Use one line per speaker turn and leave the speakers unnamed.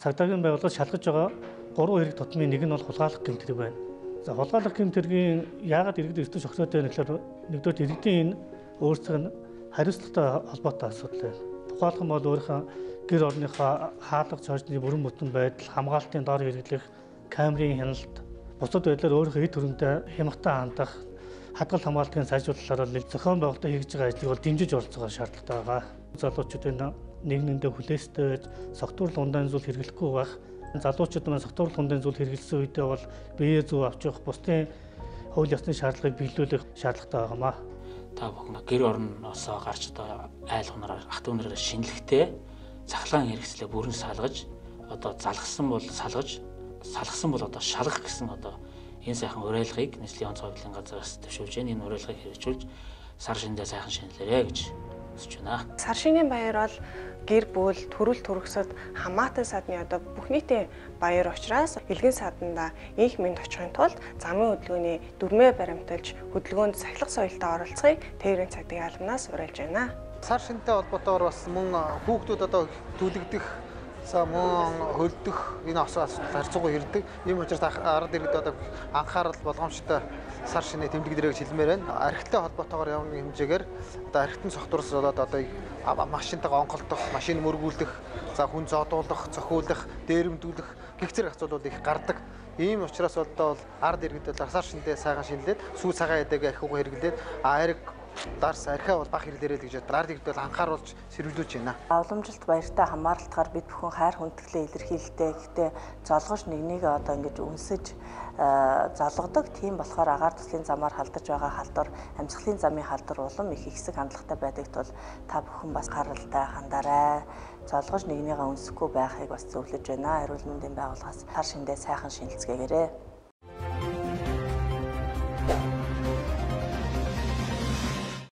цагдаагийн байгууллагад шалгаж байгаа 3 хэрэг тутмын нэг нь бол хулгайлах гэмт хэрэг байна. За хулгайлах гэмт хэргийн яагаад иргэд эртний зохицоотой байна гэхээр нэгдүгээр иргэдийн энэ өөрсдөө нь хариуцлагатай холбоотой асуудал байна. Тухайлх нь бол өөрийнхөө гэр орныхоо хаалга цоожны бүрэн бүтэн байдал, хамгаалтын дор хэрэглэх, камерын хяналт, бусад байдлаар өөрийнхөө эд хөрөндөө хямгтай хандах, хадгалт хамгаалтын сайжруулалтаар зохион байгуулалтаа хийж байгаа ажлыг бол дэмжиж оролцох шаардлагатай байгаа. Залуучуудын нэгнэндээ хүлээстэй байж, согтуур ундаа зүйл хэрэглэхгүй байх. Залуучууд маань согтуур ундаа зүйл хэрэглэсэн үедээ бол биеэ зөв авч явах, бусдын хууль ёсны шаардлагыг биелүүлэх шаардлагатай байгаамаа.
Та бүхэн гэр орноосоо гарч одоо айл хунаар ах トゥ унаараа шинэлэхдээ цахилгаан хэрэгслээ бүрэн салгаж, одоо залгсан бол салгаж, салгасан бол одоо шалгах гэсэн одоо энэ сайхан уриалгыг нийслэлийн онцгой байдлын газраас төвшүүлж байна. Энэ уриалгыг хэрэгжүүлж сар шиндээ сайхан шинэлээрэй гэж хүсэж байна.
Сар шинийн баяр бол гэр бүл, төрөл төрөсөд хамаатан садны одоо бүх нийтийн баяр учраас элгийн саданда инх мэнд очихын тулд замын хөдөлгөөний дүрмээ баримталж хөдөлгөөнд сахилах соёлтой оролцохыг тээврийн цагдаагийн албанаас уриалж байна.
Сар шинтэй холбоотойгоор бас мөн хүүхдүүд одоо түлэгдэх, мөн хөлдөх энэ асуудал харьцангуй ирдэг. Ийм учраас ард иргэд одоо анхаарал болгоомжтой сар шинэ тэмдэг дээрээ хэлмээр байна. Архитай холбоотойгоор явна хэмжээгээр одоо архитын цогтворос болоод одоо машинтайгаа онголдох, машин мөргүүлэх, хүн зодуулах, цохиулах, дээрэмдүүлэх гэх зэрэг асуудлууд их гардаг. Ийм учраас бол ард иргэд бол сар шиндээ сайхан шинэлээд сүү цагаан эдэгээ их уг хэрэглээд ариг дарс архиа бол бах хэлээрэй л гэж ард иргэд бол анхааруулж сэрвүүлж байна.
Уламжилт баяртай хамааралтахаар бид бүхэн хайр хүндэтгэлээ илэрхийлдэг. Гэхдээ золгож нэгнийг одоо ингэж үнсэж золгодог. Тийм болохоор агаар туслын замаар халдаж байгаа халдвар, амьсгалын замын халдвар улам их хэсэг хандлагатай байдагт бол та бүхэн бас харалтай хандаарай. Золгож нэгнийгээ үнсэхгүй байхыг бас зөвлөж байна. Эрүүл мэндийн байгууллагаас сар шиндээ сайхан шинэлцгээгээрэй.